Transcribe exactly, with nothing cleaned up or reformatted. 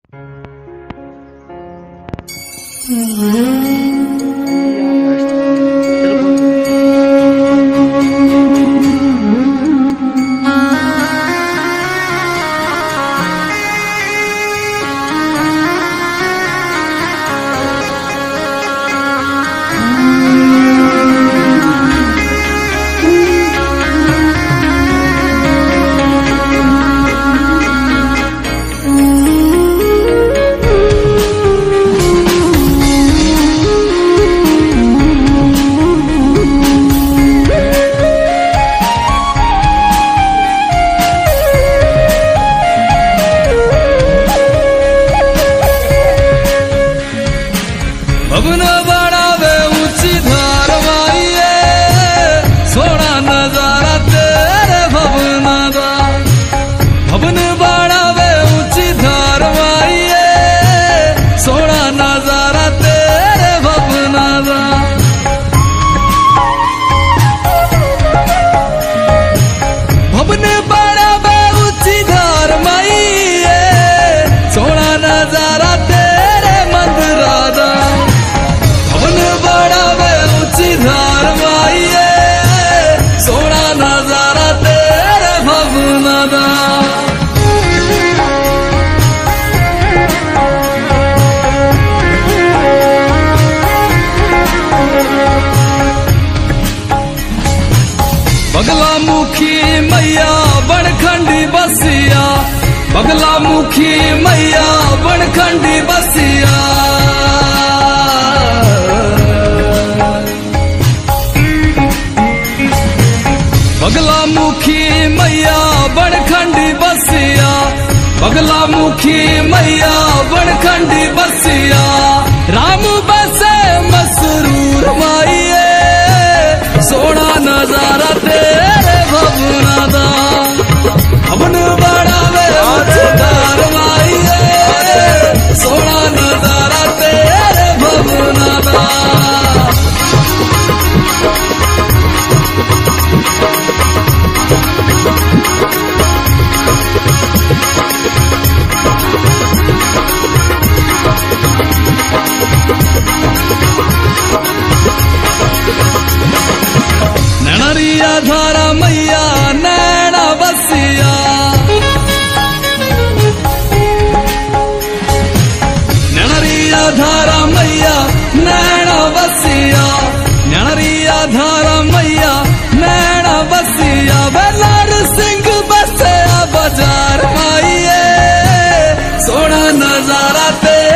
भवन बढ़ावे ऊंची धार माइए, सोना नजारा तेरे भवन दा। भवन बढ़ावे ऊंची धार माइए, सोना नजारा तेरे भवन दा। भवन बढ़ावे ऊंची धार माइए, सोना नजारा तेरे मंदिरा दा। धार माइए, सोना नजारा तेरे भवन दा। बगला मुखी मैया बनखंडी बसिया, बगला मुखी मैया बनखंडी बसिया। बगला मुखी मैया बनखंडी बसिया, बगला मुखी मैया बनखंडी बसिया। राम बसे मसरूर माइए, सोना नजारा तेरे भवन दा। भवन बढ़ावे धार माइए, सोना नजारा तेरे भवन दा। नैनरिया धारा मैया नैना बसिया, नैनरिया धारा मैया नैना बसिया, नैनरिया धारा मैया नैना बसिया। बेलार सिंह बसिया बाजार माइए, सोना नजारा ते